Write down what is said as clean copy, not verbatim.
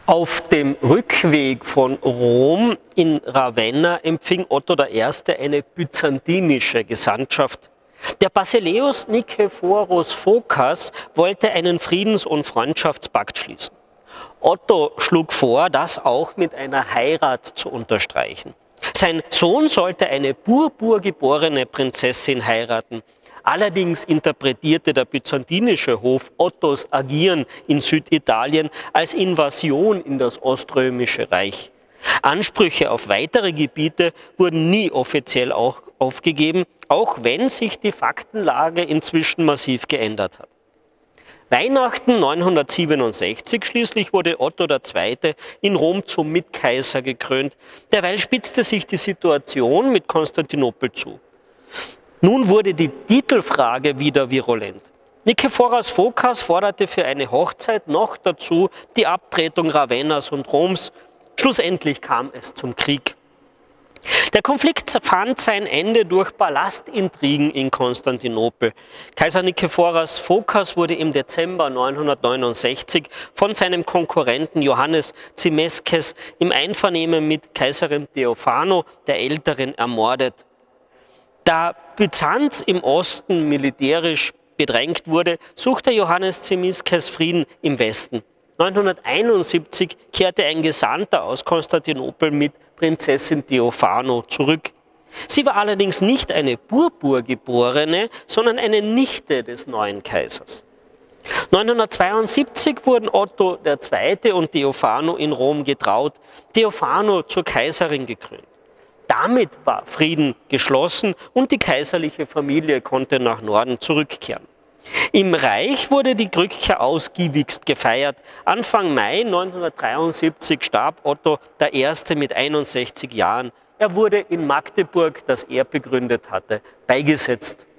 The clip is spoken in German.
Auf dem Rückweg von Rom in Ravenna empfing Otto I. eine byzantinische Gesandtschaft. Der Basileus Nikephoros Phokas wollte einen Friedens- und Freundschaftspakt schließen. Otto schlug vor, das auch mit einer Heirat zu unterstreichen. Sein Sohn sollte eine purpurgeborene Prinzessin heiraten. Allerdings interpretierte der byzantinische Hof Ottos Agieren in Süditalien als Invasion in das Oströmische Reich. Ansprüche auf weitere Gebiete wurden nie offiziell aufgegeben, auch wenn sich die Faktenlage inzwischen massiv geändert hat. Weihnachten 967 schließlich wurde Otto II. In Rom zum Mitkaiser gekrönt. Derweil spitzte sich die Situation mit Konstantinopel zu. Nun wurde die Titelfrage wieder virulent. Nikephoros Phokas forderte für eine Hochzeit noch dazu die Abtretung Ravennas und Roms. Schlussendlich kam es zum Krieg. Der Konflikt fand sein Ende durch Palastintrigen in Konstantinopel. Kaiser Nikephoros Phokas wurde im Dezember 969 von seinem Konkurrenten Johannes Zimisces im Einvernehmen mit Kaiserin Theophano der Älteren ermordet. Da Byzanz im Osten militärisch bedrängt wurde, suchte Johannes Zimisces Frieden im Westen. 971 kehrte ein Gesandter aus Konstantinopel mit Prinzessin Theophano zurück. Sie war allerdings nicht eine Purpurgeborene, sondern eine Nichte des neuen Kaisers. 972 wurden Otto II. Und Theophano in Rom getraut, Theophano zur Kaiserin gekrönt. Damit war Frieden geschlossen und die kaiserliche Familie konnte nach Norden zurückkehren. Im Reich wurde die Rückkehr ausgiebigst gefeiert. Anfang Mai 973 starb Otto I. mit 61 Jahren. Er wurde in Magdeburg, das er begründet hatte, beigesetzt.